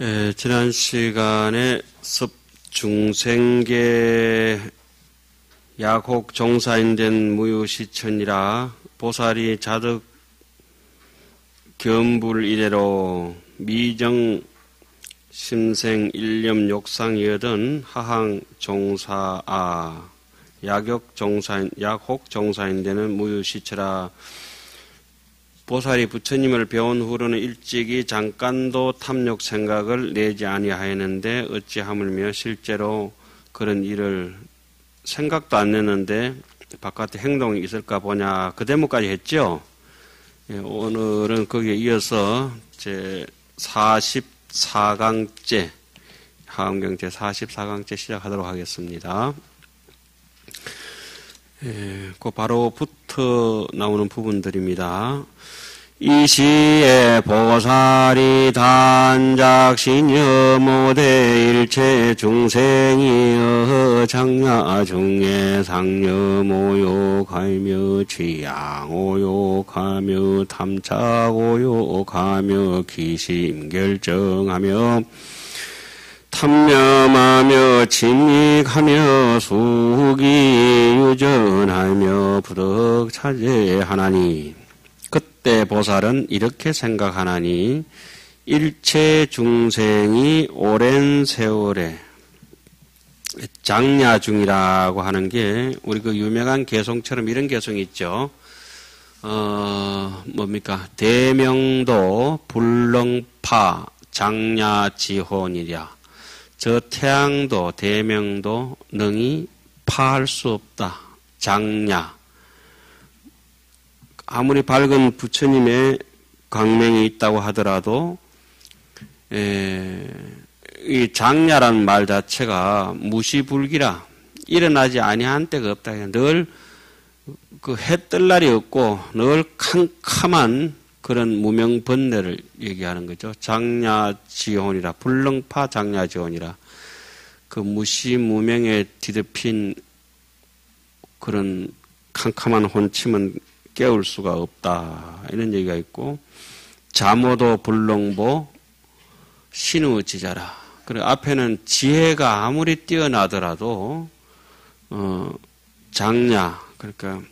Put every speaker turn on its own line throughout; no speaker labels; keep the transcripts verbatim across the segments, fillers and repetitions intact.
예, 지난 시간에 습중생계 약혹 정사인된 무유시천이라 보살이 자득 겸불 이래로 미정 심생 일념 욕상이여든 하항 종사아 약욕 정사인 약혹 정사인되는 무유시천이라 보살이 부처님을 배운 후로는 일찍이 잠깐도 탐욕 생각을 내지 아니하였는데 어찌 하물며 실제로 그런 일을 생각도 안 내는데 바깥에 행동이 있을까 보냐 그 대목까지 했죠. 예, 오늘은 거기에 이어서 제 사십사 강째 하엄경 제 사십사 강째 시작하도록 하겠습니다. 예, 그 바로부터 나오는 부분들입니다. 이 시에 보살이 단작신여 모대 일체 중생이여 장야 중에 상여 모욕하며 취양 오욕하며 탐착 오욕하며 기심 결정하며 탐념하며 침익하며 수기 유전하며 부득 차제하나니 그때 보살은 이렇게 생각하나니 일체 중생이 오랜 세월에 장야중이라고 하는 게 우리 그 유명한 개송처럼 이런 개송이 있죠. 어 뭡니까 대명도 불렁파 장야지혼이랴 저 태양도 대명도 능히 파할 수 없다. 장야 아무리 밝은 부처님의 광명이 있다고 하더라도 에, 이 장야라는 말 자체가 무시불기라 일어나지 아니한 때가 없다. 늘 그 해 뜰 날이 없고 늘 캄캄한 그런 무명번뇌를 얘기하는 거죠. 장야지혼이라 불렁파 장야지혼이라 그 무시무명에 뒤덮인 그런 캄캄한 혼침은 깨울 수가 없다. 이런 얘기가 있고 자모도 불렁보 신우지자라. 그리고 앞에는 지혜가 아무리 뛰어나더라도 어, 장야 그러니까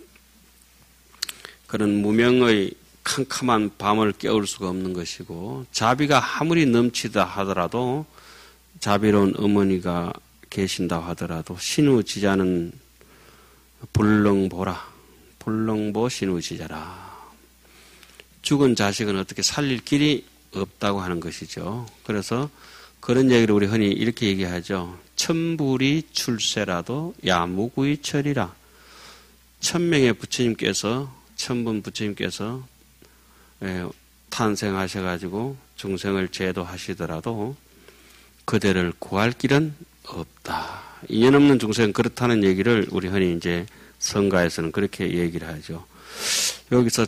그런 무명의 캄캄한 밤을 깨울 수가 없는 것이고 자비가 아무리 넘치다 하더라도 자비로운 어머니가 계신다 하더라도 신우지자는 불렁보라. 불렁보 신우지자라. 죽은 자식은 어떻게 살릴 길이 없다고 하는 것이죠. 그래서 그런 얘기를 우리 흔히 이렇게 얘기하죠. 천불이 출세라도 야무구이철이라. 천명의 부처님께서 천분 부처님께서 탄생하셔가지고 중생을 제도하시더라도 그대를 구할 길은 없다. 인연 없는 중생은 그렇다는 얘기를 우리 흔히 이제 성가에서는 그렇게 얘기를 하죠. 여기서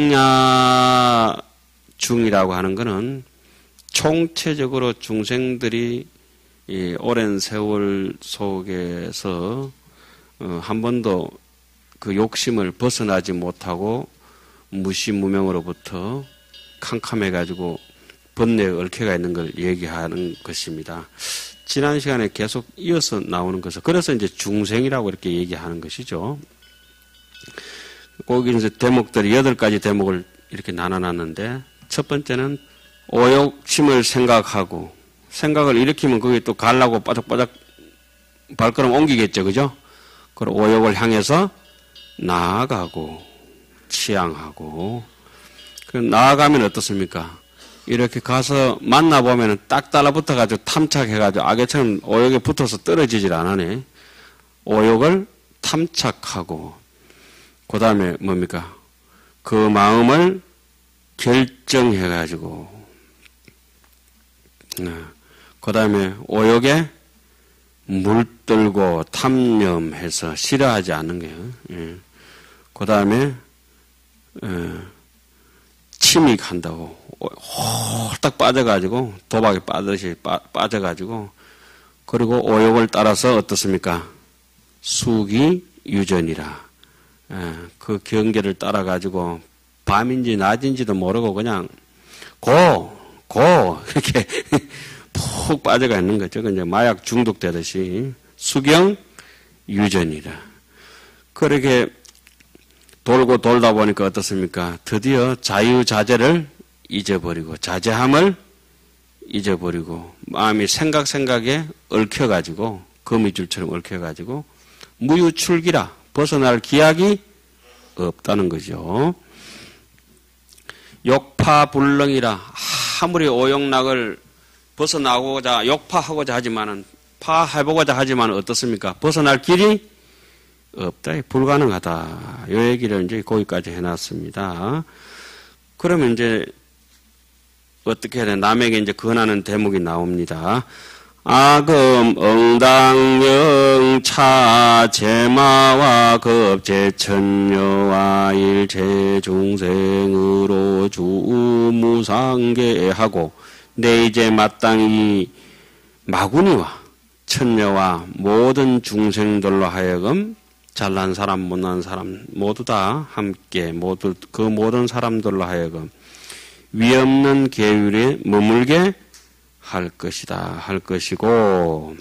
장야중이라고 하는 것은 총체적으로 중생들이 이 오랜 세월 속에서 한 번도 그 욕심을 벗어나지 못하고 무시무명으로부터 캄캄해가지고 번뇌에 얽혀가 있는 걸 얘기하는 것입니다. 지난 시간에 계속 이어서 나오는 것은 그래서 이제 중생이라고 이렇게 얘기하는 것이죠. 거기 이제 대목들이 여덟 가지 대목을 이렇게 나눠놨는데 첫 번째는 오욕심을 생각하고 생각을 일으키면 거기 또 가려고 바짝바짝 발걸음 옮기겠죠, 그죠? 그리고 오욕을 향해서 나아가고 치양하고 그 나아가면 어떻습니까? 이렇게 가서 만나보면 딱 달라붙어가지고 탐착해가지고 악애처럼 오욕에 붙어서 떨어지질 않으네. 오욕을 탐착하고, 그 다음에 뭡니까? 그 마음을 결정해가지고, 그 다음에 오욕에 물들고 탐념해서 싫어하지 않는 거예요. 그 다음에, 침익한다고. 홀딱 빠져가지고 도박에 빠듯이 빠, 빠져가지고 그리고 오욕을 따라서 어떻습니까? 수기 유전이라 그 경계를 따라가지고 밤인지 낮인지도 모르고 그냥 고, 고 이렇게 푹 빠져가 있는 거죠. 이제 마약 중독되듯이 수경 유전이라. 그렇게 돌고 돌다 보니까 어떻습니까? 드디어 자유자재를 잊어버리고 자제함을 잊어버리고 마음이 생각 생각에 얽혀가지고 거미줄처럼 얽혀가지고 무유출기라 벗어날 기약이 없다는 거죠. 욕파불능이라 아무리 오용락을 벗어나고자 욕파하고자 하지만은 파해보고자 하지만 어떻습니까? 벗어날 길이 없다. 불가능하다. 이 얘기를 이제 거기까지 해놨습니다. 그러면 이제 어떻게 해야 돼? 남에게 이제 권하는 대목이 나옵니다. 아금 응당영 차 제마와 급제 천녀와 일체 중생으로 주무상계하고 내 이제 마땅히 마구니와 천녀와 모든 중생들로 하여금 잘난 사람 못난 사람 모두 다 함께 모두 그 모든 사람들로 하여금 위없는 계율에 머물게 할 것이다 할 것이고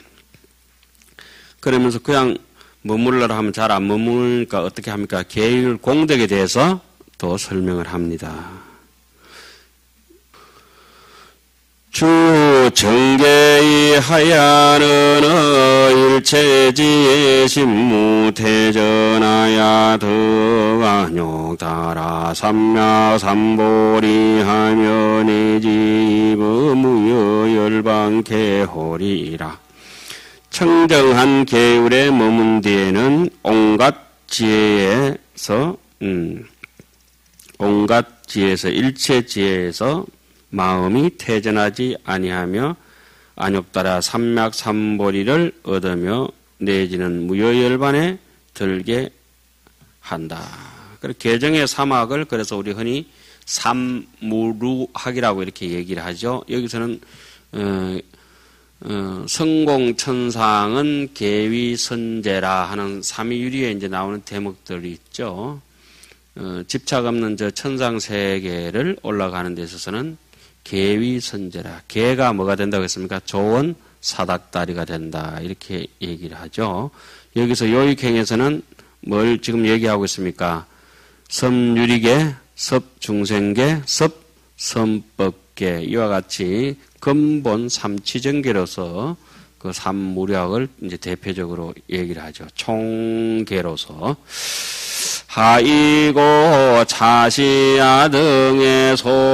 그러면서 그냥 머물러라 하면 잘 안 머무르니까 어떻게 합니까? 계율 공덕에 대해서 또 설명을 합니다. 주 정계의 하야는 일체지의 신무태전하야 더간욕 따라 삼약 삼보리 하면의 지부무여 열방개홀이라. 청정한 계율에 머문 뒤에는 온갖 지혜에서 음, 온갖 지혜에서 일체 지혜에서 마음이 태전하지 아니하며 안욕따라 삼약 삼보리를 얻으며 내지는 무여열반에 들게 한다. 그래서 개정의 삼학을 그래서 우리 흔히 삼무루학이라고 이렇게 얘기를 하죠. 여기서는 어, 어, 성공천상은 계위선제라 하는 삼위유리에 이제 나오는 대목들이 있죠. 어, 집착 없는 저 천상 세계를 올라가는 데 있어서는 계위선제라. 계가 뭐가 된다고 했습니까? 좋은 사닥다리가 된다. 이렇게 얘기를 하죠. 여기서 요익행에서는 뭘 지금 얘기하고 있습니까? 섬유리계, 섭중생계, 섭선법계 이와 같이 근본 삼치정계로서 그 삼무략을 이제 대표적으로 얘기를 하죠. 총계로서. 하이고 차시야 등의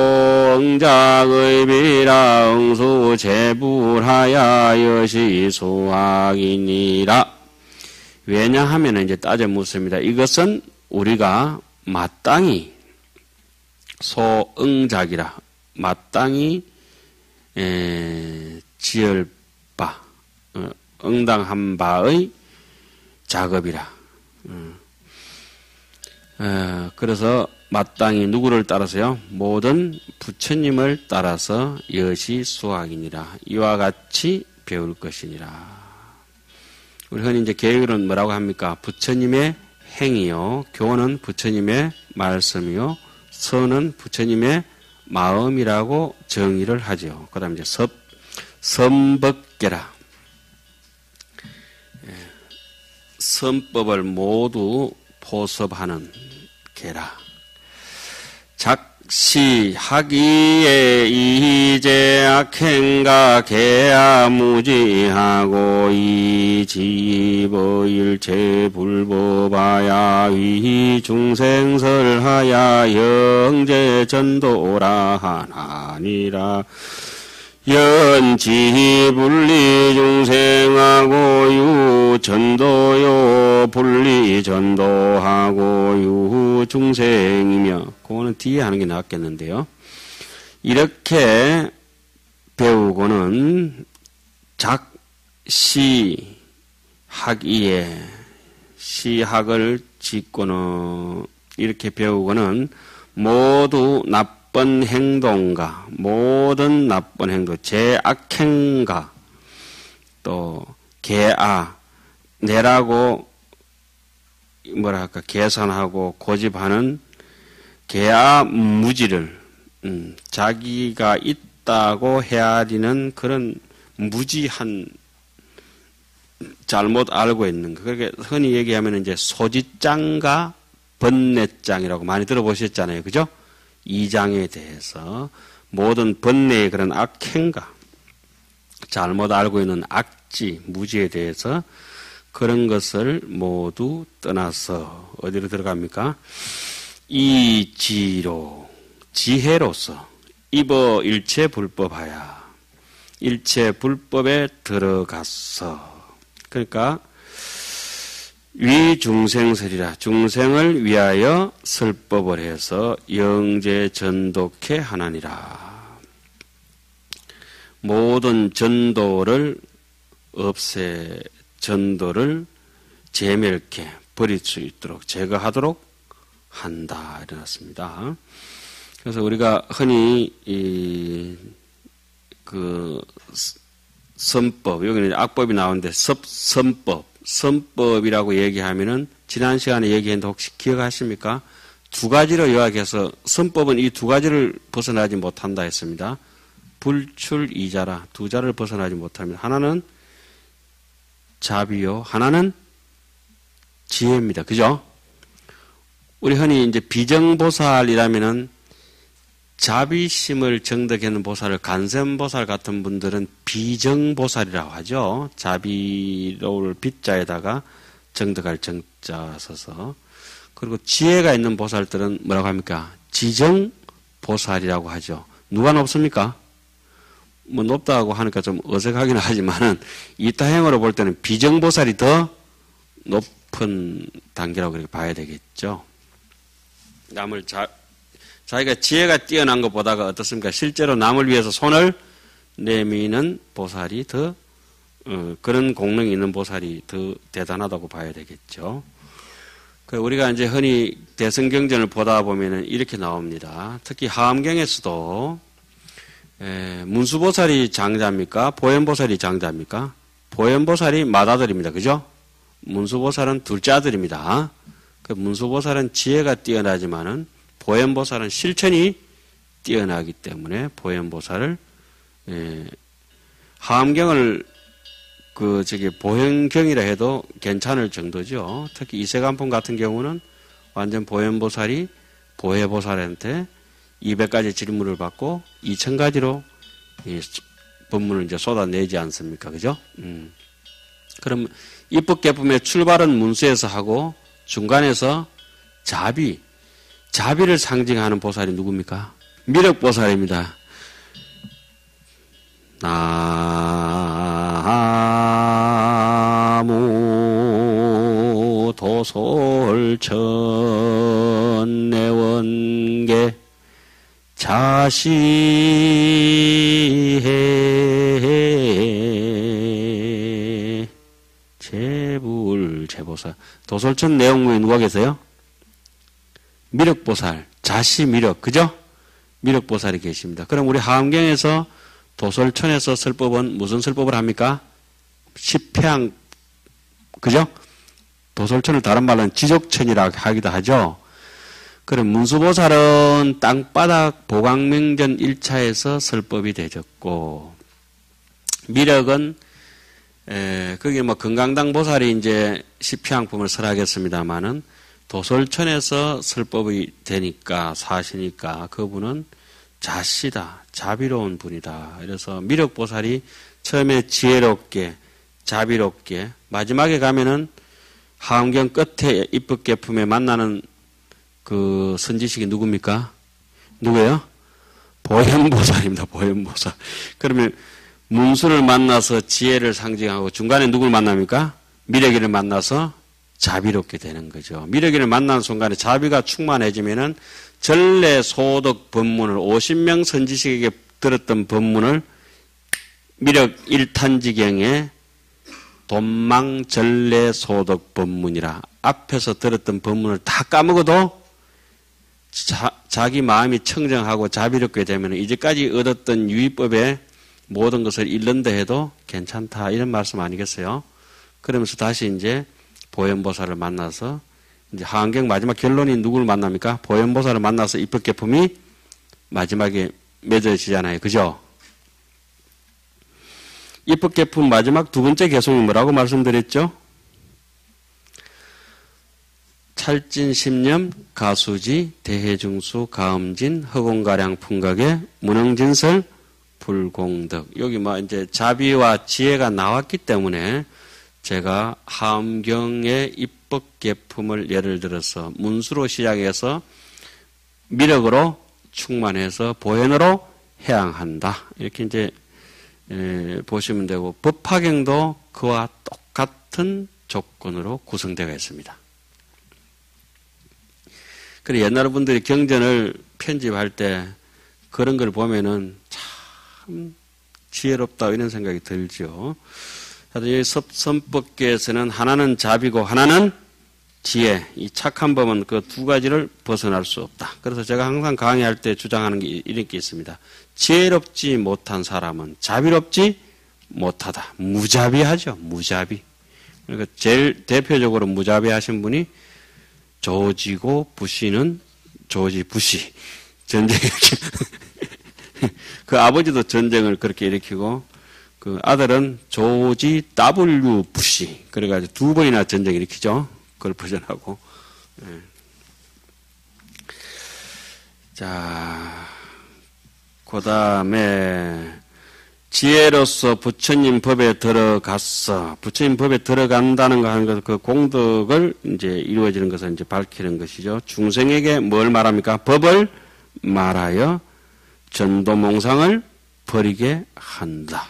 송작의 비랑수 제불하야 여시 수학이니라. 왜냐하면 이제 따져 묻습니다. 이것은 우리가 마땅히 소응작이라 마땅히 에, 지을 바 어, 응당한 바의 작업이라. 어. 어, 그래서 마땅히 누구를 따라서요? 모든 부처님을 따라서 여시 수학이니라. 이와 같이 배울 것이니라. 우리 흔히 이제 계율은 뭐라고 합니까? 부처님의 행이요. 교는 부처님의 말씀이요. 선은 부처님의 마음이라고 정의를 하죠. 그 다음에 이제 섭, 선법계라. 선법을 모두 포섭하는 계라. 작시 하기에 이제 악행가 계야 무지하고 이지보 일체 불법하야 위 중생설하야 영제 전도라 하나니라. 연지 분리 중생하고 유 전도요 분리 전도하고 유 중생이며 그거는 뒤에 하는 게 낫겠는데요. 이렇게 배우고는 작시 학이에 시학을 짓고는 이렇게 배우고는 모두 나쁜 나쁜 행동가, 모든 나쁜 행동, 제악행가, 또 계아, 내라고 뭐랄까 계산하고 고집하는 계아 무지를 음, 자기가 있다고 헤아리는 그런 무지한 잘못 알고 있는 거. 그렇게 흔히 얘기하면 이제 소지장과 번뇌장이라고 많이 들어보셨잖아요. 그죠? 이 장에 대해서 모든 번뇌의 그런 악행과 잘못 알고 있는 악지, 무지에 대해서 그런 것을 모두 떠나서 어디로 들어갑니까? 이지로, 지혜로서 입어 일체 불법하야. 일체 불법에 들어갔어. 그러니까 위중생설이라, 중생을 위하여 설법을 해서 영제 전독해 하나니라. 모든 전도를 없애, 전도를 제멸케 버릴 수 있도록 제거하도록 한다 이래놨습니다. 그래서 우리가 흔히 이 그 선법, 여기는 악법이 나오는데 섭, 선법, 선법이라고 얘기하면은 지난 시간에 얘기했는데 혹시 기억하십니까? 두 가지로 요약해서 선법은 이 두 가지를 벗어나지 못한다 했습니다. 불출이자라, 두 자를 벗어나지 못합니다. 하나는 자비요, 하나는 지혜입니다. 그죠? 우리 흔히 이제 비정보살이라면은 자비심을 정덕하는 보살을 간센보살 같은 분들은 비정보살이라고 하죠. 자비로울 빛자에다가 정덕할 정자 써서. 그리고 지혜가 있는 보살들은 뭐라고 합니까? 지정보살이라고 하죠. 누가 높습니까? 뭐 높다고 하니까 좀 어색하긴 하지만은 이타행으로 볼 때는 비정보살이 더 높은 단계라고 그렇게 봐야 되겠죠. 남을 자 자기가 지혜가 뛰어난 것보다가 어떻습니까? 실제로 남을 위해서 손을 내미는 보살이 더 어, 그런 공능이 있는 보살이 더 대단하다고 봐야 되겠죠. 그 우리가 이제 흔히 대승경전을 보다 보면은 이렇게 나옵니다. 특히 하암경에서도 에, 문수보살이 장자입니까? 보현보살이 장자입니까? 보현보살이 맏아들입니다. 그죠? 문수보살은 둘째 아들입니다. 그 문수보살은 지혜가 뛰어나지만은 보현보살은 실천이 뛰어나기 때문에 보현보살을 에, 하암경을 그 저기 보현경이라 해도 괜찮을 정도죠. 특히 이세간품 같은 경우는 완전 보현보살이 보혜보살한테 이백 가지 질문을 받고 이천 가지로 이 법문을 이제 쏟아내지 않습니까? 그죠? 음. 그럼 입법계품의 출발은 문수에서 하고 중간에서 자비, 자비를 상징하는 보살이 누굽니까? 미륵보살입니다. 나무 도솔천 내원계 자시해 제불제보살. 도솔천 내원국에 누가 계세요? 미륵보살, 자시미륵, 그죠? 미륵보살이 계십니다. 그럼 우리 하암경에서 도솔천에서 설법은 무슨 설법을 합니까? 십회양, 그죠? 도솔천을 다른 말로는 지족천이라고 하기도 하죠. 그럼 문수보살은 땅바닥 보광명전 일 차에서 설법이 되졌고, 미륵은 에, 거기 뭐 건강당 보살이 이제 십회양품을 설하겠습니다만은 도솔천에서 설법이 되니까 사시니까 그분은 자시다, 자비로운 분이다. 그래서 미륵보살이 처음에 지혜롭게, 자비롭게, 마지막에 가면은 하암경 끝에 입법계품에 만나는 그 선지식이 누굽니까? 누구예요? 보현보살입니다. 보현보살. 그러면 문수를 만나서 지혜를 상징하고 중간에 누굴 만납니까? 미륵이를 만나서 자비롭게 되는 거죠. 미륵이를 만난 순간에 자비가 충만해지면은 전래 소득 법문을 오십 명 선지식에게 들었던 법문을 미륵 일탄지경에 돈망 전래 소득 법문이라 앞에서 들었던 법문을 다 까먹어도 자, 자기 마음이 청정하고 자비롭게 되면 이제까지 얻었던 유의법의 모든 것을 잃는다 해도 괜찮다 이런 말씀 아니겠어요? 그러면서 다시 이제 보현보살을 만나서 이제 하암경 마지막 결론이 누구를 만납니까? 보현보살을 만나서 입법계품이 마지막에 맺어지잖아요. 그죠? 입법계품 마지막 두 번째 개송이 뭐라고 말씀드렸죠? 찰진 십념, 가수지, 대해중수, 가음진, 허공가량 풍각의 문흥진설, 불공덕. 여기 뭐 이제 자비와 지혜가 나왔기 때문에 제가 하엄경의 입법계품을 예를 들어서 문수로 시작해서 미력으로 충만해서 보현으로 해양한다. 이렇게 이제 에, 보시면 되고 법화경도 그와 똑같은 조건으로 구성되어 있습니다. 그래 옛날 분들이 경전을 편집할 때 그런 걸 보면은 참 지혜롭다 이런 생각이 들죠. 이 선법계에서는 하나는 자비고 하나는 지혜, 이 착한 법은 그 두 가지를 벗어날 수 없다. 그래서 제가 항상 강의할 때 주장하는 게 이런 게 있습니다. 지혜롭지 못한 사람은 자비롭지 못하다. 무자비하죠. 무자비. 그러니까 제일 대표적으로 무자비하신 분이 조지고 부시는 조지 부시. 전쟁 그 아버지도 전쟁을 그렇게 일으키고 그 아들은 조지 더블유 부시. 그래가지고 두 번이나 전쟁 일으키죠. 그걸 버전하고. 네. 자, 그 다음에 지혜로서 부처님 법에 들어갔어. 부처님 법에 들어간다는 거 하는 것, 그 공덕을 이제 이루어지는 것을 이제 밝히는 것이죠. 중생에게 뭘 말합니까? 법을 말하여 전도몽상을 버리게 한다.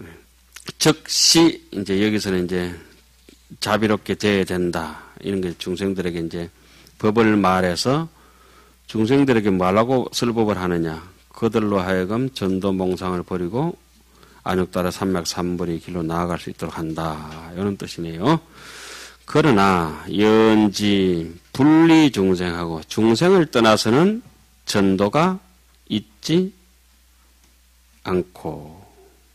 즉시 이제 여기서는 이제 자비롭게 되어야 된다. 이런 게 중생들에게 이제 법을 말해서 중생들에게 뭐라고 설법을 하느냐. 그들로 하여금 전도몽상을 버리고 안욕따라 삼맥삼벌의 길로 나아갈 수 있도록 한다. 이런 뜻이네요. 그러나 연지 분리 중생하고 중생을 떠나서는 전도가 있지 않고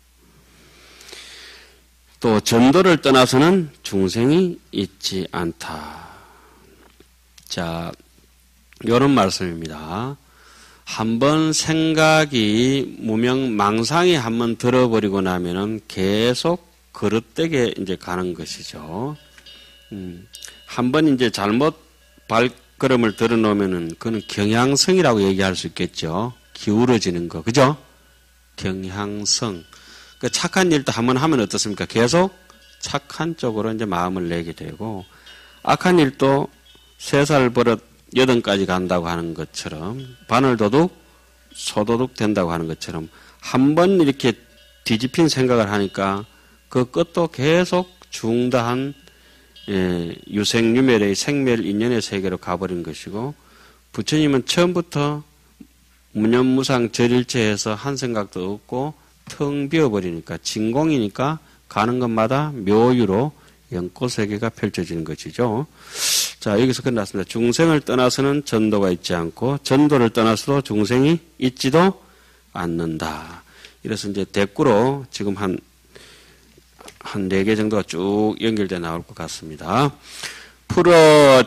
또 전도를 떠나서는 중생이 있지 않다. 자, 이런 말씀입니다. 한번 생각이 무명 망상이 한번 들어버리고 나면은 계속 그릇되게 이제 가는 것이죠. 음, 한번 이제 잘못 발걸음을 들어놓으면은 그는 경향성이라고 얘기할 수 있겠죠. 기울어지는 거, 그죠? 경향성. 그 착한 일도 한번 하면 어떻습니까? 계속 착한 쪽으로 이제 마음을 내게 되고, 악한 일도 세 살 버릇 여든까지 간다고 하는 것처럼, 바늘도둑, 소도둑 된다고 하는 것처럼, 한 번 이렇게 뒤집힌 생각을 하니까 그 끝도 계속 중다한 예, 유생유멸의 생멸 인연의 세계로 가버린 것이고, 부처님은 처음부터 무념무상 절일체에서 한 생각도 없고 텅 비어버리니까 진공이니까 가는 것마다 묘유로 연꽃세계가 펼쳐지는 것이죠. 자, 여기서 끝났습니다. 중생을 떠나서는 전도가 있지 않고 전도를 떠나서도 중생이 있지도 않는다. 이래서 이제 대꾸로 지금 한 한 네 개 정도가 쭉 연결돼 나올 것 같습니다. 풀어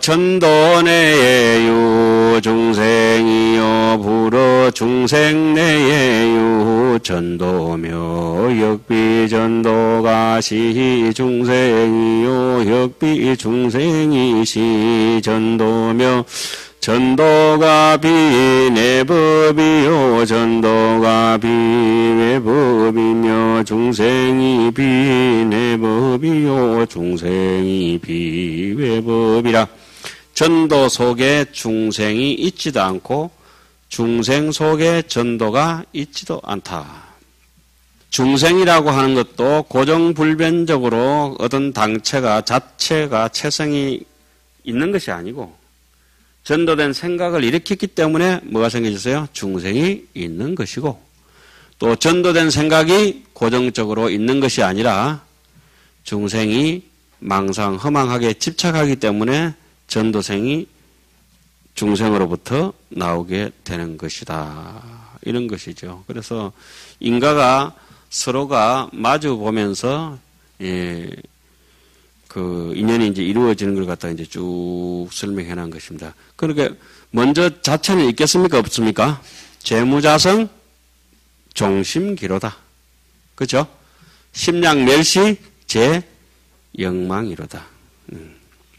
전도내예유 중생이요 불어 중생내예유 전도며 역비전도가시 중생이요 역비중생이시 전도며 전도가 비내법이요 전도가 비외법이며 중생이 비내법이요 중생이 비외법이라. 전도 속에 중생이 있지도 않고 중생 속에 전도가 있지도 않다. 중생이라고 하는 것도 고정불변적으로 어떤 당체가 자체가 체성이 있는 것이 아니고 전도된 생각을 일으켰기 때문에 뭐가 생겨졌어요? 중생이 있는 것이고, 또 전도된 생각이 고정적으로 있는 것이 아니라 중생이 망상, 허망하게 집착하기 때문에 전도생이 중생으로부터 나오게 되는 것이다. 이런 것이죠. 그래서 인가가 서로가 마주 보면서 예, 그 인연이 이제 이루어지는 걸 갖다가 이제 쭉 설명해 놓은 것입니다. 그러니까 먼저 자체는 있겠습니까? 없습니까? 재무자성 종심기로다. 그죠? 심량 멸시 제 영망이로다. 음.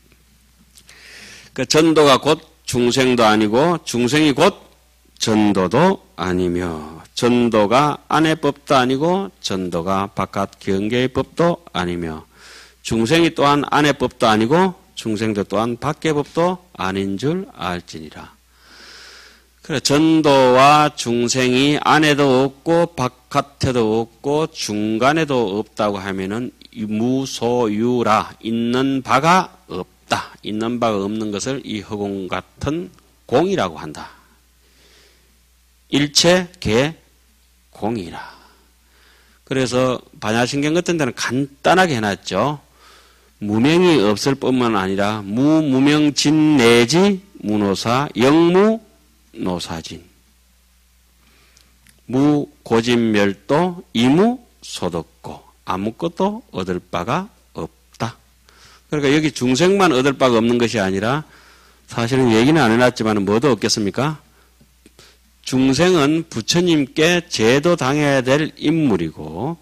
그 전도가 곧 중생도 아니고 중생이 곧 전도도 아니며 전도가 안의 법도 아니고 전도가 바깥 경계의 법도 아니며 중생이 또한 안의 법도 아니고 중생도 또한 밖의 법도 아닌 줄 알지니라. 그래, 전도와 중생이 안에도 없고 바깥에도 없고 중간에도 없다고 하면은 무소유라, 있는 바가 없다. 있는 바가 없는 것을 이 허공 같은 공이라고 한다. 일체 개 공이라. 그래서 반야신경 같은 데는 간단하게 해놨죠. 무명이 없을 뿐만 아니라 무무명진 내지 무노사 영무노사진 무고진멸도 이무소득고 아무것도 얻을 바가 없다. 그러니까 여기 중생만 얻을 바가 없는 것이 아니라 사실은 얘기는 안 해놨지만 뭐도 없겠습니까? 중생은 부처님께 제도당해야 될 인물이고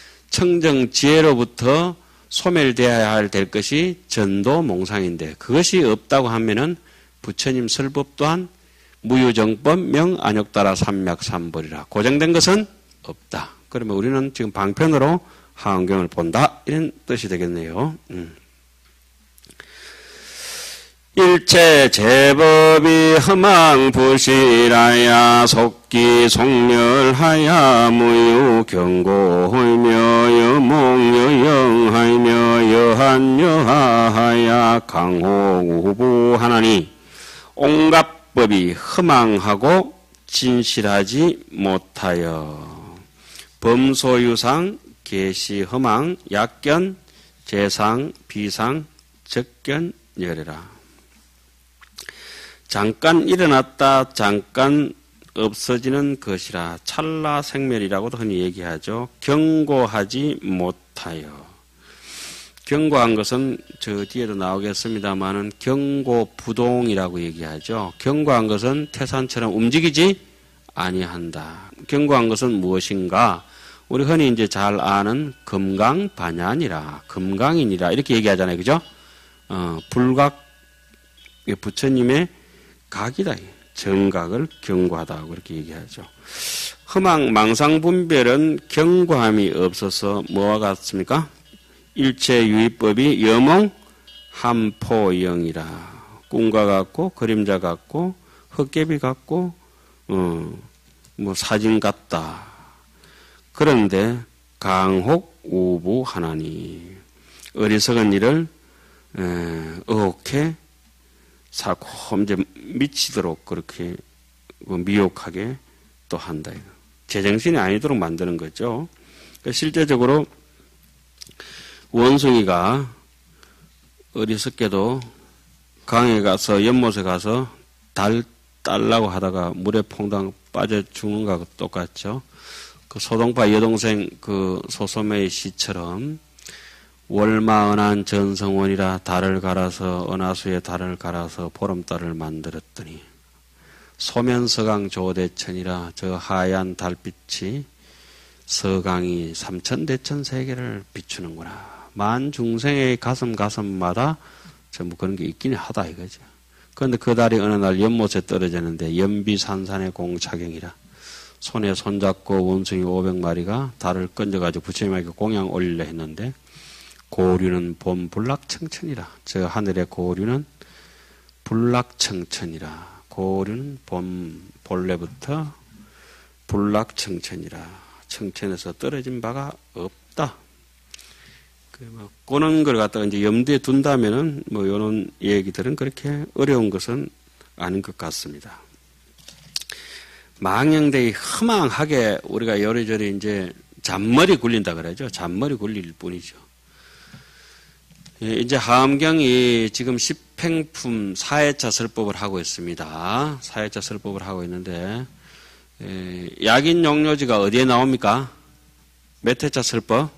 청정지혜로부터 소멸되어야 될 것이 전도몽상인데 그것이 없다고 하면은 부처님 설법 또한 무유정법 명안욕따라 삼맥삼벌이라 고정된 것은 없다. 그러면 우리는 지금 방편으로 하안경을 본다 이런 뜻이 되겠네요. 음. 일체 제법이 흠망부실하야 속기 속멸하야 무유경고하며 여몽여영하며 여한여하하야 강호우부하나니 온갖 법이 흠망하고 진실하지 못하여 범소유상 계시흠망 약견 재상 비상 적견 열애라. 잠깐 일어났다 잠깐 없어지는 것이라 찰나생멸이라고도 흔히 얘기하죠. 경고하지 못하여. 경고한 것은 저 뒤에도 나오겠습니다만은 경고부동이라고 얘기하죠. 경고한 것은 태산처럼 움직이지 아니한다. 경고한 것은 무엇인가? 우리 흔히 이제 잘 아는 금강반야니라, 금강인이라 이렇게 얘기하잖아요, 그죠? 어, 불각 부처님의 각이다. 정각을 경고하다고 그렇게 얘기하죠. 흠망 망상분별은 경고함이 없어서 뭐와 같습니까? 일체유의법이 여몽 함포영이라. 꿈과 같고 그림자 같고 헛개비 같고 어, 뭐 사진 같다. 그런데 강혹 우부하나니 어리석은 일을 에, 의혹해 사고 이제 미치도록 그렇게 미혹하게 또 한다. 제정신이 아니도록 만드는 거죠. 그러니까 실제적으로 원숭이가 어리석게도 강에 가서 연못에 가서 달 딸라고 하다가 물에 퐁당 빠져 죽는 거하고 똑같죠. 그 소동파 여동생 그 소소매의 시처럼 월마은한 전성원이라 달을 갈아서 은하수에 달을 갈아서 보름달을 만들었더니 소면서강 조대천이라 저 하얀 달빛이 서강이 삼천대천 세계를 비추는구나. 만 중생의 가슴 가슴마다 전부 그런 게 있긴 하다 이거죠. 그런데 그 달이 어느 날 연못에 떨어졌는데 연비산산의 공차경이라 손에 손잡고 원숭이 오백 마리가 달을 건져가지고 부처님에게 공양 올리려 했는데 고류는 봄 불락청천이라. 저 하늘의 고류는 불락청천이라. 고류는 봄 본래부터 불락청천이라. 청천에서 떨어진 바가 없다. 그 뭐 꼬는 걸 갖다가 이제 염두에 둔다면은 뭐 이런 얘기들은 그렇게 어려운 것은 아닌 것 같습니다. 망령되이 허망하게 우리가 요리조리 이제 잔머리 굴린다 그러죠. 잔머리 굴릴 뿐이죠. 이제 하엄경이 지금 십행품 사 회차 설법을 하고 있습니다. 사 회차 설법을 하고 있는데 약인 용료지가 어디에 나옵니까? 몇 회차 설법?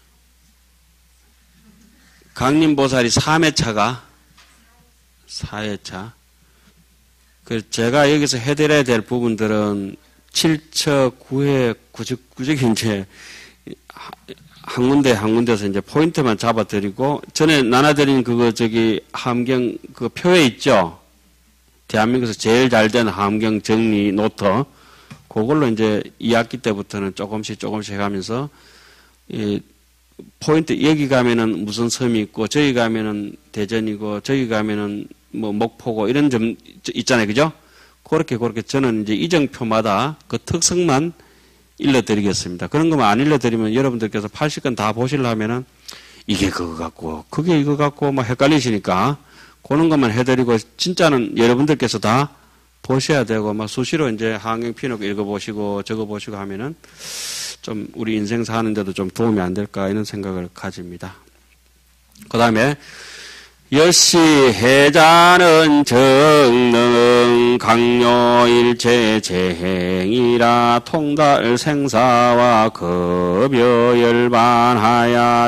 강림보살이 삼 회차가 사 회차. 그 제가 여기서 해드려야 될 부분들은 칠 처, 구 회, 구적, 구적 이제 한 군데 한 군데서 이제 포인트만 잡아드리고, 전에 나눠드린 그거 저기 함경 그 표에 있죠? 대한민국에서 제일 잘 된 함경 정리 노트. 그걸로 이제 이 학기 때부터는 조금씩 조금씩 하면서, 이 포인트, 여기 가면은 무슨 섬이 있고, 저기 가면은 대전이고, 저기 가면은 뭐 목포고, 이런 점 있잖아요. 그죠? 그렇게, 그렇게 저는 이제 이정표마다 그 특성만 일러드리겠습니다. 그런 것만 안 일러드리면 여러분들께서 팔십 건 다 보시려면은 이게 그거 같고, 그게 이거 같고, 막 헷갈리시니까, 그런 것만 해드리고, 진짜는 여러분들께서 다 보셔야 되고, 막 수시로 이제 한경 피놓고 읽어보시고, 적어보시고 하면은 좀 우리 인생 사는데도 좀 도움이 안 될까, 이런 생각을 가집니다. 그 다음에, 여시 해자는 정능 강요일체 재행이라 통달 생사와 급여 열반하야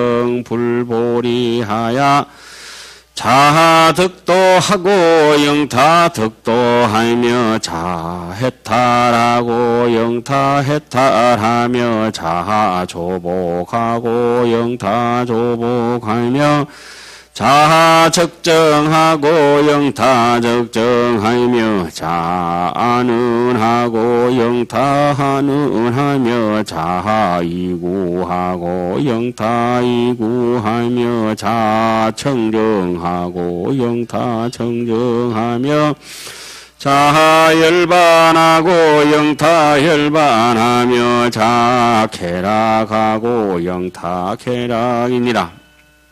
정불보리하야 자득도하고 영타득도하며 자해탈하고 영타해탈하며 자조복하고 영타조복하며 자적정하고 영타적정하며 자안은하고 영타안은하며 자이구하고 영타이구하며 자청정하고 영타청정하며 자열반하고 영타열반하며 자쾌락하고 영타쾌락이니라.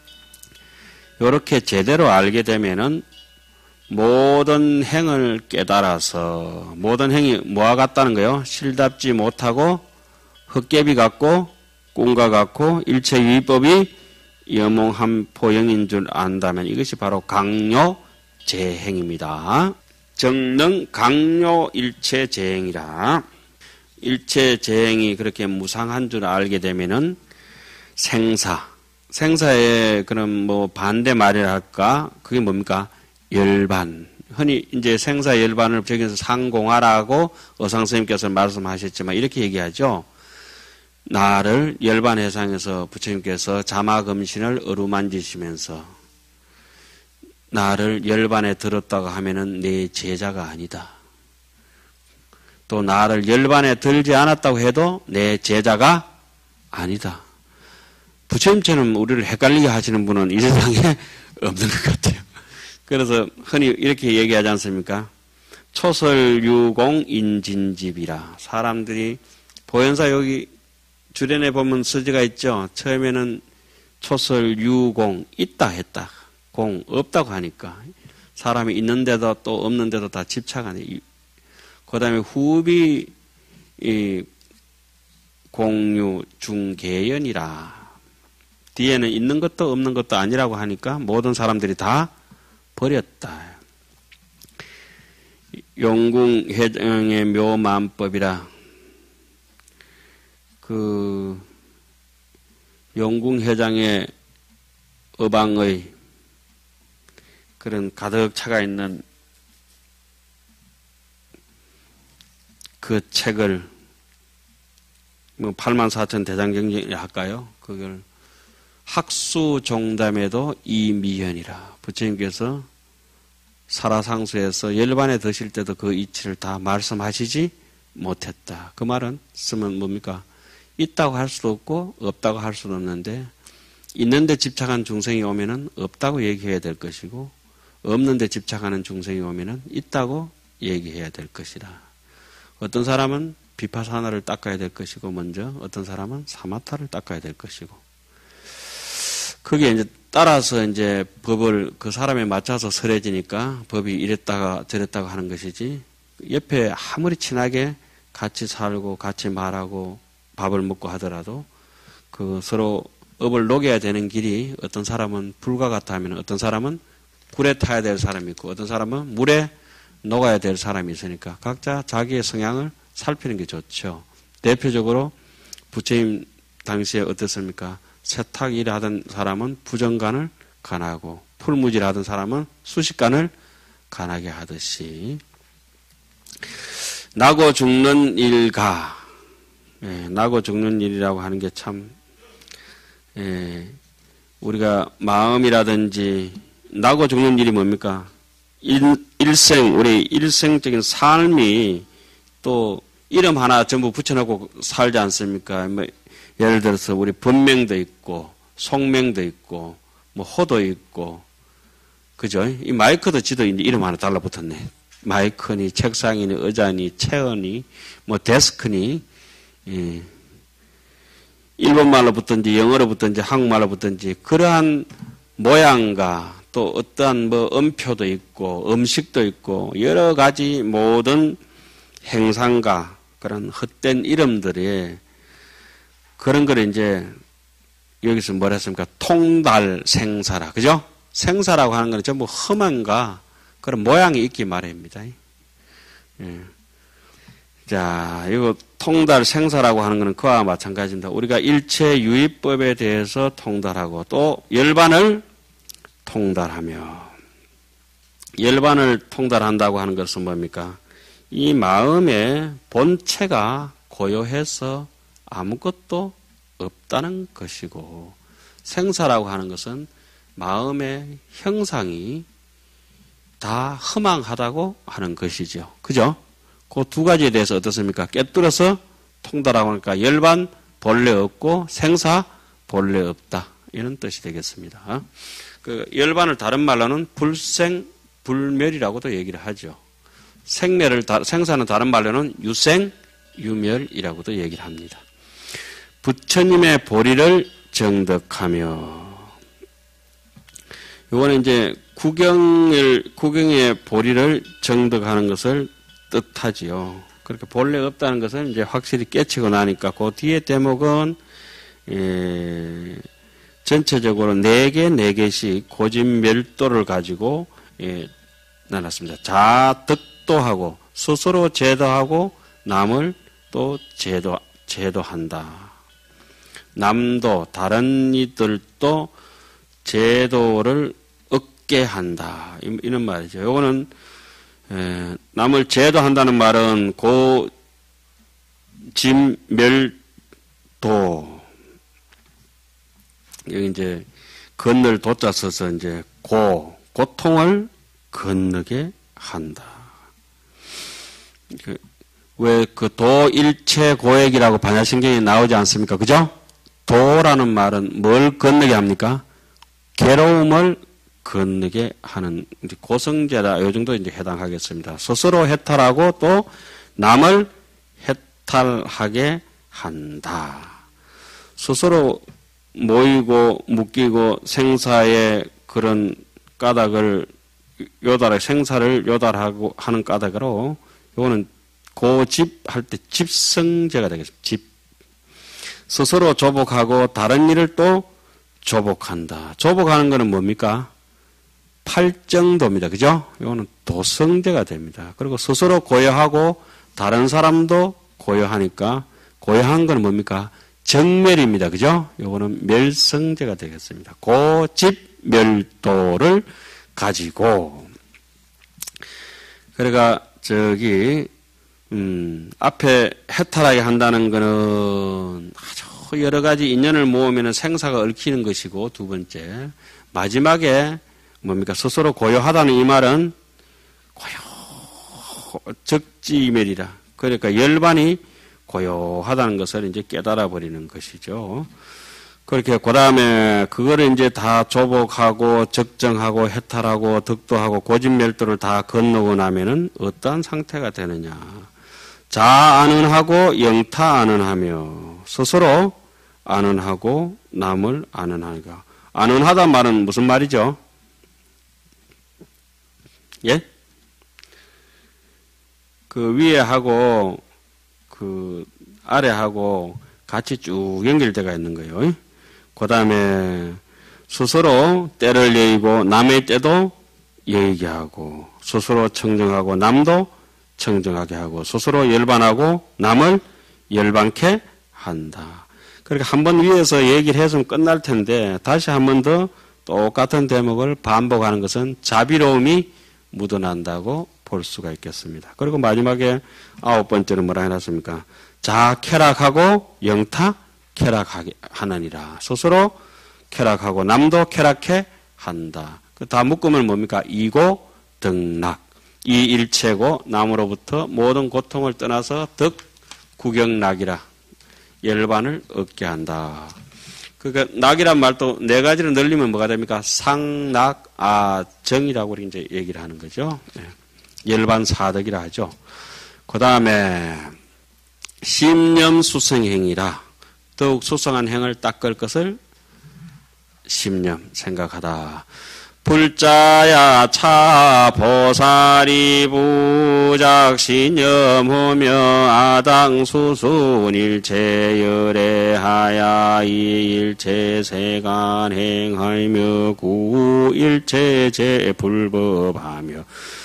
이렇게 제대로 알게 되면은 모든 행을 깨달아서, 모든 행이 뭐와 같다는 거예요? 실답지 못하고 헛개비 같고 꿈과 같고 일체 유의법이 여몽한 포영인 줄 안다면 이것이 바로 강요 재행입니다. 정능 강요 일체 재행이라. 일체 재행이 그렇게 무상한 줄 알게 되면은 생사, 생사의 그런 뭐 반대 말이라 할까? 그게 뭡니까? 열반. 흔히 이제 생사 열반을 저기서 상공하라고 어상 선생님께서 말씀하셨지만 이렇게 얘기하죠. 나를 열반해상에서 부처님께서 자마금신을 어루만지시면서 나를 열반에 들었다고 하면은 내 제자가 아니다. 또 나를 열반에 들지 않았다고 해도 내 제자가 아니다. 부처님처럼 우리를 헷갈리게 하시는 분은 이 세상에 없는 것 같아요. 그래서 흔히 이렇게 얘기하지 않습니까? 초설유공 인진집이라. 사람들이 보현사 여기 주변에 보면 서지가 있죠. 처음에는 초설유공 있다 했다. 공 없다고 하니까 사람이 있는데도 또 없는데도 다 집착하네. 그 다음에 후비 이 공유 중계연이라. 뒤에는 있는 것도 없는 것도 아니라고 하니까 모든 사람들이 다 버렸다. 용궁회장의 묘만법이라. 그 용궁회장의 어방의 그런 가득 차가 있는 그 책을 뭐 팔만 사천 대장경전이라 할까요? 그걸 학수종담에도 이미현이라. 부처님께서 살아상수에서 열반에 드실 때도 그 이치를 다 말씀하시지 못했다. 그 말은 쓰면 뭡니까? 있다고 할 수도 없고 없다고 할 수도 없는데 있는데 집착한 중생이 오면은 없다고 얘기해야 될 것이고 없는데 집착하는 중생이 오면은 있다고 얘기해야 될 것이다. 어떤 사람은 비파사나를 닦아야 될 것이고 먼저 어떤 사람은 사마타를 닦아야 될 것이고 그게 이제 따라서 이제 법을 그 사람에 맞춰서 설해지니까 법이 이랬다가 저랬다가 하는 것이지 옆에 아무리 친하게 같이 살고 같이 말하고 밥을 먹고 하더라도 그 서로 업을 녹여야 되는 길이 어떤 사람은 불과 같아 하면 어떤 사람은 불에 타야 될 사람이 있고 어떤 사람은 물에 녹아야 될 사람이 있으니까 각자 자기의 성향을 살피는 게 좋죠. 대표적으로 부처님 당시에 어땠습니까? 세탁일 하던 사람은 부정간을 간하고 풀무질 하던 사람은 수식간을 간하게 하듯이 나고 죽는 일가 예, 나고 죽는 일이라고 하는 게 참 예, 우리가 마음이라든지 나고 죽는 일이 뭡니까? 일, 일생, 우리 일생적인 삶이 또 이름 하나 전부 붙여놓고 살지 않습니까? 뭐 예를 들어서 우리 본명도 있고 속명도 있고 뭐 호도 있고 그죠? 이 마이크도 지도 이제 이름 하나 달라붙었네. 마이크니 책상이니 의자니 체어니 뭐 데스크니 예. 일본말로 붙든지 영어로 붙든지 한국말로 붙든지 그러한 모양과 또 어떠한 뭐 음표도 있고 음식도 있고 여러 가지 모든 행상과 그런 헛된 이름들이 그런 걸 이제 여기서 뭐라 했습니까? 통달 생사라. 그죠? 생사라고 하는 건 전부 험한가 그런 모양이 있기 마련입니다. 예. 자, 이거 통달 생사라고 하는 것은 그와 마찬가지입니다. 우리가 일체 유의법에 대해서 통달하고 또 열반을 통달하며 열반을 통달한다고 하는 것은 뭡니까? 이 마음의 본체가 고요해서 아무것도 없다는 것이고 생사라고 하는 것은 마음의 형상이 다 허망하다고 하는 것이죠. 그죠? 그 두 가지에 대해서 어떻습니까? 꿰뚫어서 통달하고 하니까 열반 본래 없고 생사 본래 없다. 이런 뜻이 되겠습니다. 그 열반을 다른 말로는 불생 불멸이라고도 얘기를 하죠. 생멸을 생사는 다른 말로는 유생 유멸이라고도 얘기를 합니다. 부처님의 보리를 정덕하며 이거는 이제 구경을 구경의 보리를 정덕하는 것을 뜻하지요. 그렇게 본래 없다는 것은 이제 확실히 깨치고 나니까 그 뒤에 대목은 예, 전체적으로 네 개, 네 개씩 고진멸도를 가지고 예, 나눴습니다. 자득도하고 스스로 제도하고 남을 또 제도 제도한다. 남도 다른 이들도 제도를 얻게 한다. 이런 말이죠. 요거는 에, 남을 제도한다는 말은 고 진멸도 여기 이제 건널 도자 써서 이제 고 고통을 건너게 한다. 그, 왜 그 도일체 고액이라고 반야신경에 나오지 않습니까? 그죠? 도라는 말은 뭘 건너게 합니까? 괴로움을 건너게 하는 고성제라 요 정도 이제 해당하겠습니다. 스스로 해탈하고 또 남을 해탈하게 한다. 스스로 모이고 묶이고 생사의 그런 까닭을 요달 생사를 요달하고 하는 까닭으로 요거는 고집할 때 집성제가 되겠습니다. 집 스스로 조복하고 다른 일을 또 조복한다. 조복하는 것은 뭡니까? 팔정도입니다. 그죠? 이거는 도성제가 됩니다. 그리고 스스로 고요하고 다른 사람도 고요하니까 고요한 건 뭡니까? 정멸입니다. 그죠? 이거는 멸성제가 되겠습니다. 고집멸도를 가지고 그러니까 저기 음, 앞에 해탈하게 한다는 것은 아주 여러 가지 인연을 모으면 생사가 얽히는 것이고 두 번째 마지막에 뭡니까? 스스로 고요하다는 이 말은 고요 적지멸이라 그러니까 열반이 고요하다는 것을 이제 깨달아 버리는 것이죠. 그렇게 그 다음에 그거를 이제 다 조복하고 적정하고 해탈하고 득도하고 고집멸도를 다 건너고 나면은 어떠한 상태가 되느냐? 자아는하고 영타 아는하며 스스로 아는하고 남을 아는하니까 아는하단 말은 무슨 말이죠? 예? 그 위에 하고 그 아래 하고 같이 쭉 연결되어 있는 거예요. 그 다음에 스스로 때를 여의고 남의 때도 여의게 하고 스스로 청정하고 남도 청정하게 하고 스스로 열반하고 남을 열반케 한다. 그러니까 한 번 위에서 얘기를 했으면 끝날 텐데 다시 한 번 더 똑같은 대목을 반복하는 것은 자비로움이 묻어난다고 볼 수가 있겠습니다. 그리고 마지막에 아홉 번째는 뭐라 해놨습니까? 자 쾌락하고 영타 쾌락하게 하느니라. 스스로 쾌락하고 남도 쾌락해 한다. 그 다 묶으면 뭡니까? 이고 덕락. 이 일체고 남으로부터 모든 고통을 떠나서 덕 구경락이라 열반을 얻게 한다. 그러니까 낙이란 말도 네 가지로 늘리면 뭐가 됩니까? 상낙 아정이라고 이제 얘기를 하는 거죠. 열반 사덕이라 하죠. 그 다음에 심념수성행이라 더욱 수성한 행을 닦을 것을 심념 생각하다. 불자야 차 보살이 부작신념하며 아당수순 일체열애하야 이 일체세간 행하며 구 일체제 불법하며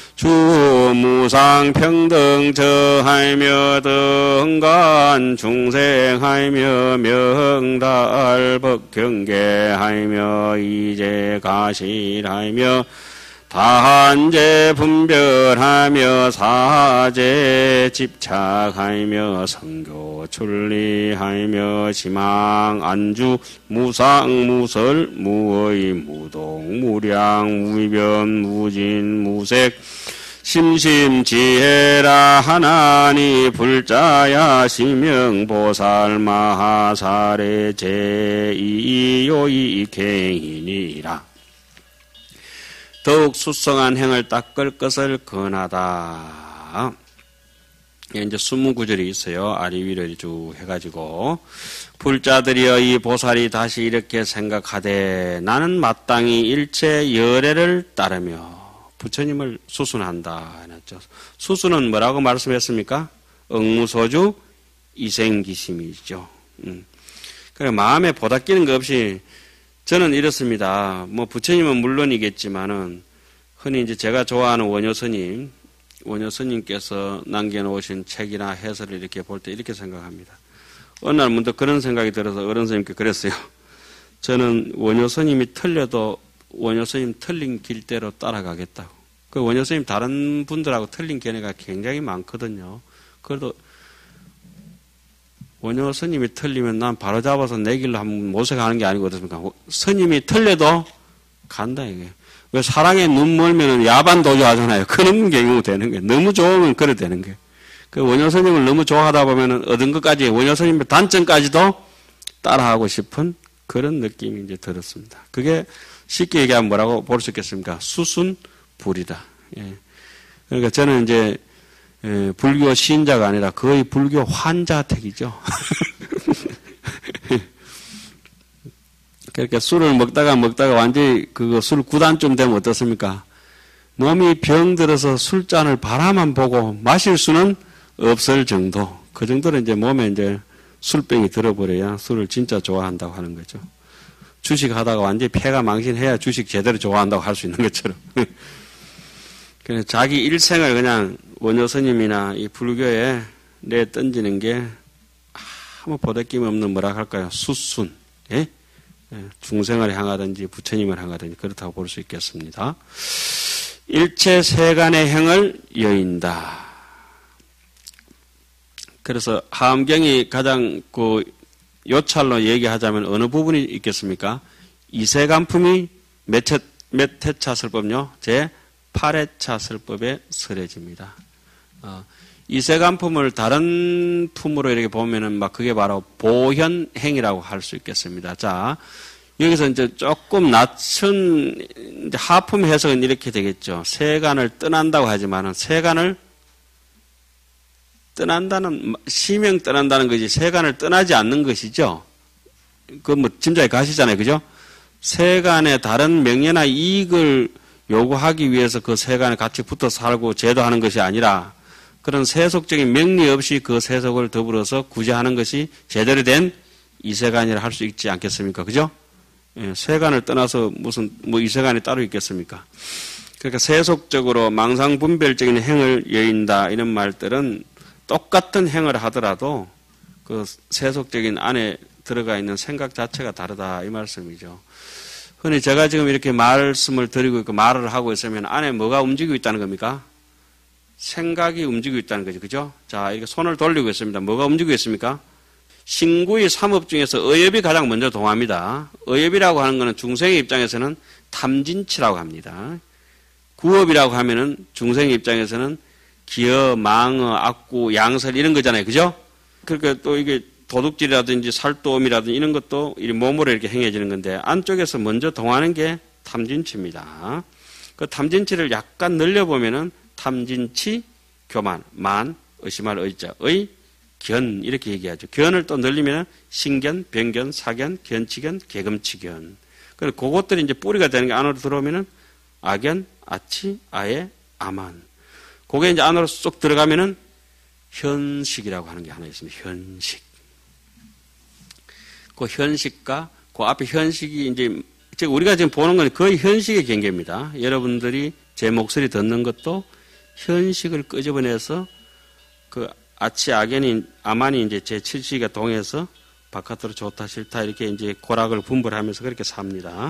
주무상 평등 저하며 등간 중생하며 명달법 경계하며 이제 가실하며 다한제 분별하며 사제 집착하며 성교 출리하며 지망 안주 무상 무설 무의 무동 무량 무변 무진 무색 심심지혜라 하나니 불자야 심명보살 마하살의 제이요이 갱이니라. 더욱 수성한 행을 닦을 것을 권하다. 이제 스무 구절이 있어요. 아리 위로 쭉 해가지고 불자들이여 이 보살이 다시 이렇게 생각하되 나는 마땅히 일체 열애를 따르며 부처님을 수순한다 해놨죠. 수순은 뭐라고 말씀했습니까? 응무소주 이생기심이죠. 음. 그래 마음에 보닥기는 것 없이 저는 이렇습니다. 뭐 부처님은 물론이겠지만은 흔히 이제 제가 좋아하는 원효 스님, 원효 스님께서 남겨놓으신 책이나 해설을 이렇게 볼 때 이렇게 생각합니다. 어느 날 문득 그런 생각이 들어서 어른 스님께 그랬어요. 저는 원효 스님이 틀려도 원효 스님 틀린 길대로 따라가겠다고. 그 원효 스님 다른 분들하고 틀린 견해가 굉장히 많거든요. 그래도 원효 스님이 틀리면 난 바로 잡아서 내 길로 한번 모색하는 게 아니고 어떻습니까? 스님이 틀려도 간다 이게. 왜 사랑에 눈 멀면은 야반 도주하잖아요. 그런 경우 되는 거예요. 너무 좋으면 그래 되는 거예요. 그 원효 스님을 너무 좋아하다 보면은 얻은 것까지 원효 스님의 단점까지도 따라하고 싶은 그런 느낌이 이제 들었습니다. 그게 쉽게 얘기하면 뭐라고 볼 수 있겠습니까? 수순불이다. 예. 그러니까 저는 이제 예, 불교 신자가 아니라 거의 불교 환자택이죠. 그러니까 술을 먹다가 먹다가 완전히 그거 술 구단쯤 되면 어떻습니까? 몸이 병들어서 술잔을 바라만 보고 마실 수는 없을 정도. 그 정도로 이제 몸에 이제 술병이 들어버려야 술을 진짜 좋아한다고 하는 거죠. 주식하다가 완전히 폐가 망신해야 주식 제대로 좋아한다고 할 수 있는 것처럼. 그래서 자기 일생을 그냥 원효 스님이나 이 불교에 내 던지는 게 아무 보댓낌 없는 뭐라 할까요? 수순. 예? 중생을 향하든지 부처님을 향하든지 그렇다고 볼 수 있겠습니다. 일체 세간의 행을 여인다. 그래서 하암경이 가장 그 요찰로 얘기하자면 어느 부분이 있겠습니까? 이세간품이 몇, 몇 회차 설법요? 제팔 회차 설법에 설해집니다. 어, 이세간품을 다른 품으로 이렇게 보면은 막 그게 바로 보현행이라고 할 수 있겠습니다. 자, 여기서 이제 조금 낮춘 이제 하품 해석은 이렇게 되겠죠. 세간을 떠난다고 하지만은 세간을 떠난다는, 시명 떠난다는 것이 세간을 떠나지 않는 것이죠. 그 뭐 짐작이 가시잖아요. 그죠? 세간의 다른 명예나 이익을 요구하기 위해서 그 세간에 같이 붙어 살고 제도하는 것이 아니라 그런 세속적인 명리 없이 그 세속을 더불어서 구제하는 것이 제대로 된 이세간이라 할 수 있지 않겠습니까? 그죠? 예, 세간을 떠나서 무슨, 뭐 이세간이 따로 있겠습니까? 그러니까 세속적으로 망상분별적인 행을 여인다 이런 말들은 똑같은 행을 하더라도 그 세속적인 안에 들어가 있는 생각 자체가 다르다 이 말씀이죠. 흔히 제가 지금 이렇게 말씀을 드리고 있고 말을 하고 있으면 안에 뭐가 움직이고 있다는 겁니까? 생각이 움직이고 있다는 거죠. 그죠? 자, 이렇게 손을 돌리고 있습니다. 뭐가 움직이고 있습니까? 신구의 삼업 중에서 어엽이 가장 먼저 동합니다. 어엽이라고 하는 것은 중생의 입장에서는 탐진치라고 합니다. 구업이라고 하면은 중생의 입장에서는 기어, 망어, 악구, 양설 이런 거잖아요. 그죠? 그러니까 또 이게 도둑질이라든지 살도움이라든지 이런 것도 이 몸으로 이렇게 행해지는 건데 안쪽에서 먼저 동하는 게 탐진치입니다. 그 탐진치를 약간 늘려보면은 탐진치, 교만, 만, 의심할 의자, 의, 견 이렇게 얘기하죠. 견을 또 늘리면 신견, 변견, 사견, 견치견, 개금치견. 그래서 그것들이 이제 뿌리가 되는 게 안으로 들어오면은 악견, 아치, 아예, 아만. 그게 이제 안으로 쏙 들어가면은 현식이라고 하는 게 하나 있습니다. 현식. 그 현식과 그 앞에 현식이 이제 즉 우리가 지금 보는 건 거의 현식의 경계입니다. 여러분들이 제 목소리 듣는 것도 현식을 끄집어내서 그 아치 악연이 아만이 이제 제 칠시가 동해서 바깥으로 좋다 싫다 이렇게 이제 고락을 분별하면서 그렇게 삽니다.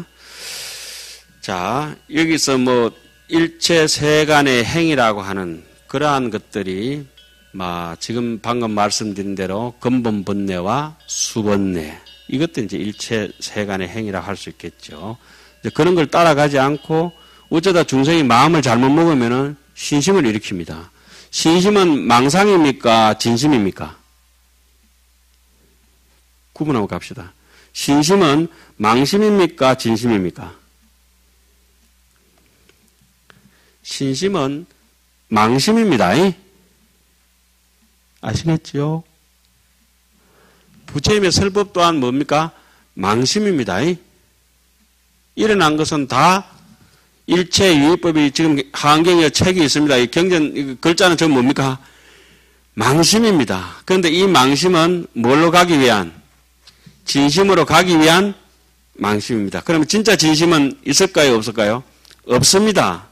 자, 여기서 뭐 일체 세간의 행위라고 하는 그러한 것들이 막 지금 방금 말씀드린 대로 근본 번뇌와 수번뇌 이것도 이제 일체 세간의 행위라고 할 수 있겠죠. 이제 그런 걸 따라가지 않고 어쩌다 중생이 마음을 잘못 먹으면은 신심을 일으킵니다. 신심은 망상입니까? 진심입니까? 구분하고 갑시다. 신심은 망심입니까? 진심입니까? 신심은 망심입니다. 아시겠죠? 부처님의 설법 또한 뭡니까? 망심입니다. 일어난 것은 다 일체 유의법이 지금 하안경에 책이 있습니다. 이 경전 글자는 전 뭡니까? 망심입니다. 그런데 이 망심은 뭘로 가기 위한? 진심으로 가기 위한 망심입니다. 그러면 진짜 진심은 있을까요? 없을까요? 없습니다.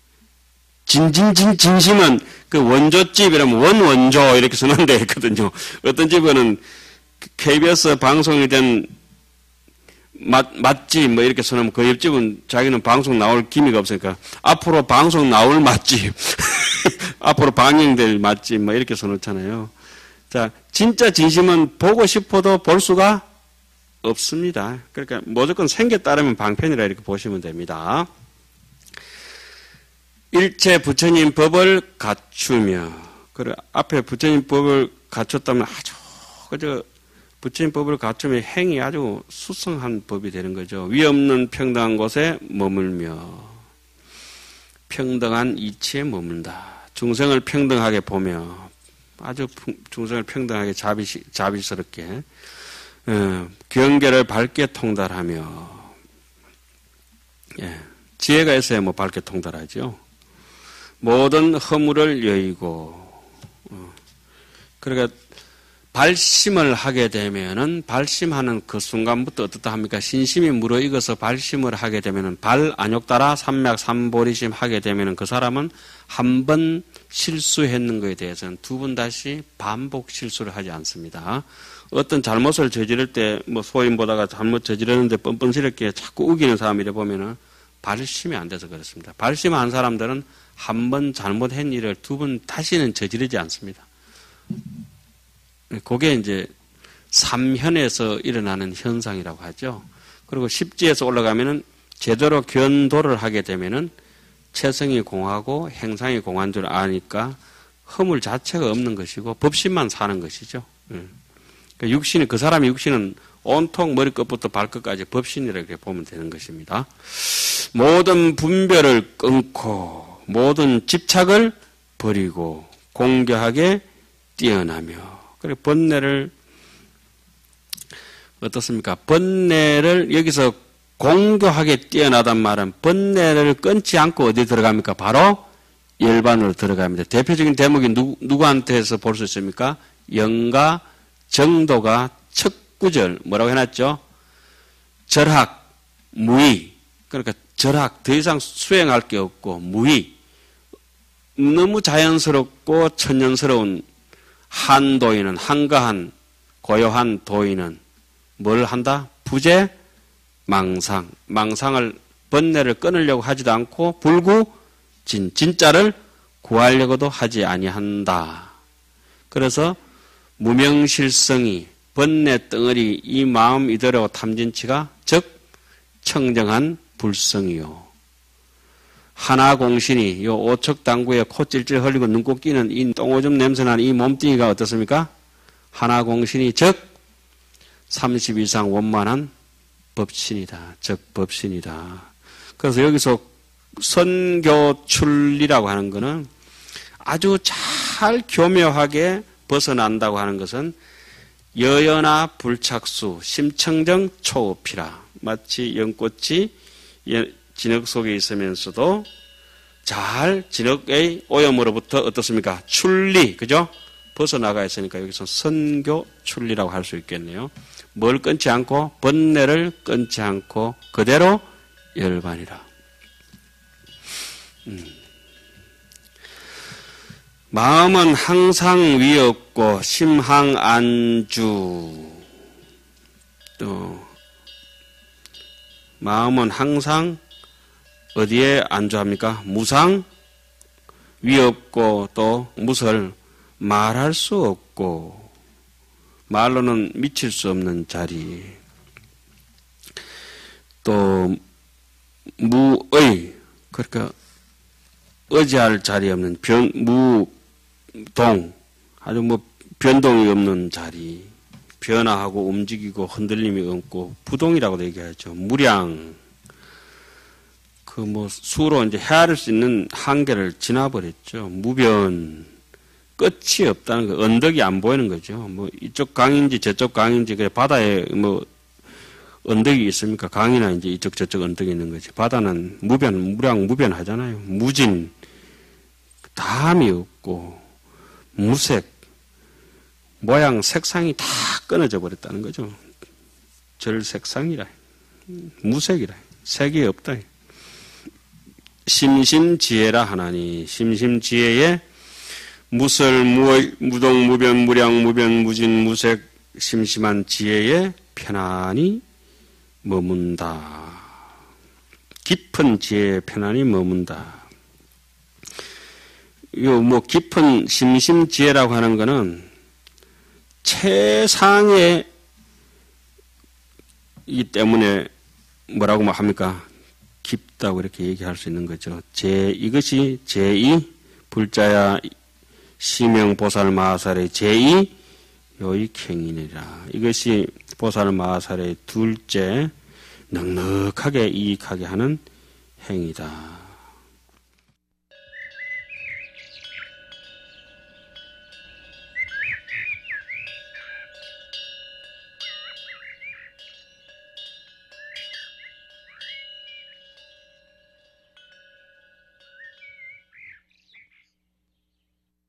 진진진 진심은 그 원조집이라면 원원조 이렇게 쓰는데 있거든요. 어떤 집은 케이비에스 방송이 된 맛, 맛집 뭐 이렇게 써놓으면 그 옆집은 자기는 방송 나올 기미가 없으니까 앞으로 방송 나올 맛집 앞으로 방영될 맛집 뭐 이렇게 써놓잖아요. 자, 진짜 진심은 보고 싶어도 볼 수가 없습니다. 그러니까 무조건 생겨 따르면 방편이라 이렇게 보시면 됩니다. 일체 부처님 법을 갖추며 그래 앞에 부처님 법을 갖췄다면 아주 그저 부처님 법을 갖추면 행이 아주 수성한 법이 되는 거죠. 위 없는 평등한 곳에 머물며 평등한 이치에 머문다. 중생을 평등하게 보며 아주 중생을 평등하게 자비, 자비스럽게 어, 경계를 밝게 통달하며 예, 지혜가 있어야 뭐 밝게 통달하죠. 모든 허물을 여의고 어, 그러니까 발심을 하게 되면은 발심하는 그 순간부터 어떻다 합니까? 신심이 무르익어서 발심을 하게 되면은 발 안욕따라 삼맥 삼보리심 하게 되면은 그 사람은 한 번 실수했는 것에 대해서는 두 번 다시 반복 실수를 하지 않습니다. 어떤 잘못을 저지를 때 뭐 소인 보다가 잘못 저지르는데 뻔뻔스럽게 자꾸 우기는 사람이라 보면은 발심이 안 돼서 그렇습니다. 발심한 사람들은 한 번 잘못한 일을 두 번 다시는 저지르지 않습니다. 그게 이제 삼현에서 일어나는 현상이라고 하죠. 그리고 십지에서 올라가면은 제대로 견도를 하게 되면은 체성이 공하고 행상이 공한 줄 아니까 허물 자체가 없는 것이고 법심만 사는 것이죠. 그러니까 육신이 그 사람의 육신은 온통 머리끝부터 발끝까지 법신이라고 보면 되는 것입니다. 모든 분별을 끊고 모든 집착을 버리고 공교하게 뛰어나며 그리고 번뇌를 어떻습니까? 번뇌를 여기서 공교하게 뛰어나단 말은 번뇌를 끊지 않고 어디 들어갑니까? 바로 열반으로 들어갑니다. 대표적인 대목이 누, 누구한테서 볼 수 있습니까? 영가 정도가 첫 구절 뭐라고 해놨죠? 절학, 무의. 그러니까 절학 더 이상 수행할 게 없고 무의. 너무 자연스럽고 천연스러운 한도인은 한가한 고요한 도인은 뭘 한다? 부재 망상. 망상을 번뇌를 끊으려고 하지도 않고 불구 진 진짜를 구하려고도 하지 아니한다. 그래서 무명실성이 번뇌 덩어리 이 마음 이대로 탐진치가 즉 청정한 불성이요. 하나공신이 요 오척당구에 코 찔찔 흘리고 눈곱 끼는 이 똥오줌 냄새나는 이 몸뚱이가 어떻습니까? 하나공신이 즉 삼십 이상 원만한 법신이다. 즉 법신이다. 그래서 여기서 선교출리라고 하는 것은 아주 잘 교묘하게 벗어난다고 하는 것은 여연아 불착수 심청정 초업이라 마치 연꽃이 진흙 속에 있으면서도 잘 진흙의 오염으로부터 어떻습니까? 출리, 그죠? 벗어나가 있으니까 여기서 선교출리라고 할 수 있겠네요. 뭘 끊지 않고 번뇌를 끊지 않고 그대로 열반이라. 음. 마음은 항상 위없고 심항안주. 또 마음은 항상 어디에 안주합니까? 무상 위없고 또 무설 말할 수 없고 말로는 미칠 수 없는 자리. 또 무의 그러니까 의지할 자리 없는 변 무동 아주 뭐 변동이 없는 자리. 변화하고 움직이고 흔들림이 없고 부동이라고도 얘기하죠. 무량 그 뭐 수로 이제 헤아릴 수 있는 한계를 지나버렸죠. 무변 끝이 없다는 거, 언덕이 안 보이는 거죠. 뭐 이쪽 강인지 저쪽 강인지 그래 바다에 뭐 언덕이 있습니까? 강이나 이제 이쪽 저쪽 언덕이 있는 거지. 바다는 무변 무량 무변하잖아요. 무진 담이 없고 무색 모양 색상이 다 끊어져 버렸다는 거죠. 절 색상이라 무색이라 색이 없다. 심심지혜라 하나니 심심지혜에 무설 무의 무동 무변 무량 무변 무진 무색 심심한 지혜에 편안히 머문다. 깊은 지혜에 편안히 머문다. 요 뭐 깊은 심심지혜라고 하는 거는 최상의 이기 때문에 뭐라고 뭐 합니까? 깊다고 이렇게 얘기할 수 있는 거죠. 제 이것이 제이 불자야 시명보살 마하살의 제이 요익행위니라. 이것이 보살 마하살의 둘째 넉넉하게 이익하게 하는 행위다.